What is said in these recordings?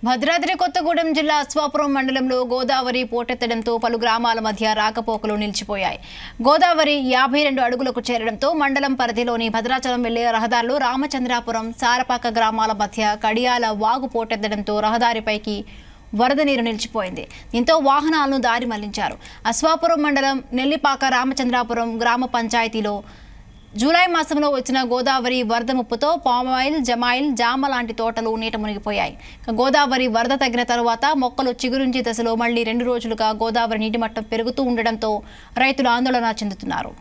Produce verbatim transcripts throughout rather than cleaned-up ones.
భద్రాద్రి కొత్తగూడెం జిల్లా అశ్వాపురం మండలంలో గోదావరి పోటెత్తడంతో పలు గ్రామాల మధ్య రాకపోకలు నిలిచిపోయాయి. గోదావరి యాభై రెండు అడుగులకు చేరడంతో మండలం పరిధిలోని భద్రాచలం వెళ్లే రహదారులు రామచంద్రాపురం, సారపాక గ్రామాల మధ్య కడియాల వాగు పోటెత్తడంతో రహదారిపైకి వరద నీరు నిలిచిపోయింది. దీంతో వాహనాలను దారి మళ్లించారు. అశ్వాపురం మండలం నెల్లిపాక రామచంద్రాపురం గ్రామ పంచాయతీలో జూలై మాసంలో వచ్చిన గోదావరి వరద ముప్పుతో పామాయిల్, జమాయిల్, జామ లాంటి తోటలు నీట మునిగిపోయాయి. గోదావరి వరద తగ్గిన తరువాత మొక్కలు చిగురించి దశలో మళ్లీ రెండు రోజులుగా గోదావరి నీటి మట్టం పెరుగుతూ ఉండడంతో రైతులు ఆందోళన చెందుతున్నారు.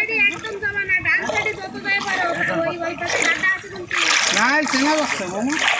Nah, el señor